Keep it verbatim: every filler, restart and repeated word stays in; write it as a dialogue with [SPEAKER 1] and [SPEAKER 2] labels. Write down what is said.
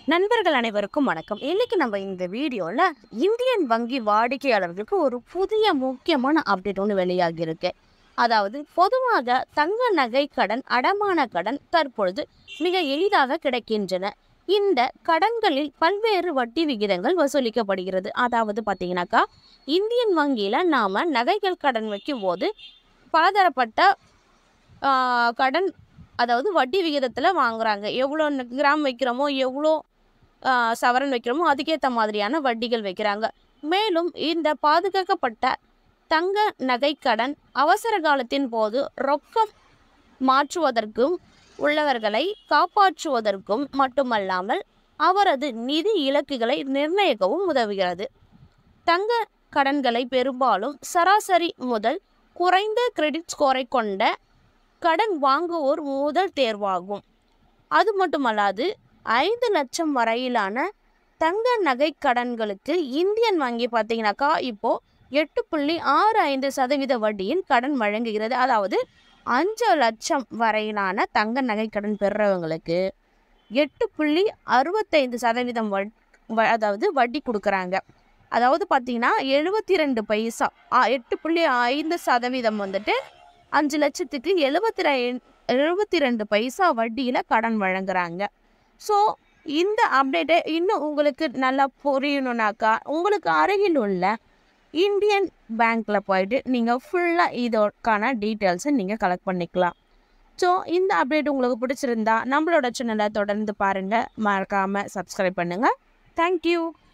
[SPEAKER 1] நண்பர்கள் அனைவருக்கும் வணக்கம். இன்னைக்கு நம்ம இந்த வீடியோல இந்தியன் வங்கி வாடிக்கையாளர்களுக்கு ஒரு புதிய முக்கியமான அப்டேட் ஒன்று வெளியாகி இருக்கு. அதாவது பொதுவாக தங்க நகை கடன், அடமான கடன் தற்பொழுது மிக எளிதாக கிடைக்கின்றன. இந்த கடன்களில் பல்வேறு வட்டி விகிதங்கள் வசூலிக்கப்படுகிறது. அதாவது பார்த்தீங்கன்னாக்கா இந்தியன் வங்கியில நாம நகைகள் கடன் வைக்கும் போது பலதரப்பட்ட ஆஹ், கடன் அதாவது வட்டி விகிதத்தில் வாங்குறாங்க. எவ்வளோ கிராம் வைக்கிறோமோ, எவ்வளோ ஆஹ், சவரன் வைக்கிறோமோ அதுக்கேற்ற மாதிரியான வட்டிகள் வைக்கிறாங்க. மேலும் இந்த பாதுகாக்கப்பட்ட தங்க நகை கடன் அவசர காலத்தின் போது ரொக்கம் மாற்றுவதற்கும் உள்ளவர்களை காப்பாற்றுவதற்கும் மட்டுமல்லாமல் அவரது நிதி இலக்குகளை நிர்ணயிக்கவும் உதவுகிறது. தங்க கடன்களை பெரும்பாலும் சராசரி முதல் குறைந்த கிரெடிட் ஸ்கோரை கொண்ட கடன் வாங்குவோர் முதல் தேர்வாகும். அது மட்டுமல்லாது ஐந்து லட்சம் வரையிலான தங்க நகை கடன்களுக்கு இந்தியன் வங்கி பார்த்தீங்கன்னாக்கா இப்போ எட்டு புள்ளி ஆறு ஐந்து சதவீத வட்டியில் கடன் வழங்குகிறது. அதாவது அஞ்சு லட்சம் வரையிலான தங்க நகை கடன் பெறுறவங்களுக்கு எட்டு புள்ளி அறுபத்தைந்து சதவீதம் வட் அதாவது வட்டி கொடுக்குறாங்க. அதாவது பார்த்தீங்கன்னா எழுபத்தி ரெண்டு பைசா எட்டு புள்ளி ஐந்து சதவீதம் வந்துட்டு அஞ்சு லட்சத்துக்கு எழுபத்தி ரெ எழுபத்தி ரெண்டு பைசா வட்டியில் கடன் வழங்குறாங்க. ஸோ இந்த அப்டேட்டை இன்னும் உங்களுக்கு நல்லா புரியணுன்னாக்கா உங்களுக்கு அருகில் உள்ள இந்தியன் பேங்க்கில் போயிட்டு நீங்கள் ஃபுல்லாக இதற்கான டீட்டெயில்ஸை நீங்கள் கலெக்ட் பண்ணிக்கலாம். ஸோ இந்த அப்டேட் உங்களுக்கு பிடிச்சிருந்தா நம்மளோட சேனலை தொடர்ந்து பாருங்கள், மறக்காமல் சப்ஸ்கிரைப் பண்ணுங்கள். தேங்க்யூ.